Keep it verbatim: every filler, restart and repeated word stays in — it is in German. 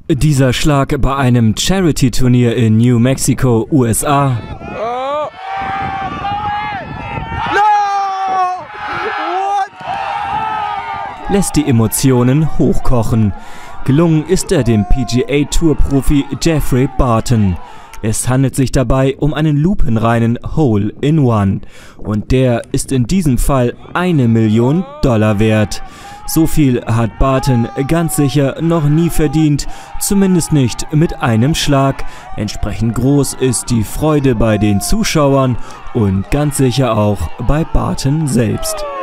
Dieser Schlag bei einem Charity-Turnier in New Mexico, U S A, lässt die Emotionen hochkochen. Gelungen ist er dem P G A-Tour-Profi Jeffrey Burton. Es handelt sich dabei um einen lupenreinen Hole-in-One. Und der ist in diesem Fall eine Million Dollar wert. So viel hat Burton ganz sicher noch nie verdient, zumindest nicht mit einem Schlag. Entsprechend groß ist die Freude bei den Zuschauern und ganz sicher auch bei Burton selbst.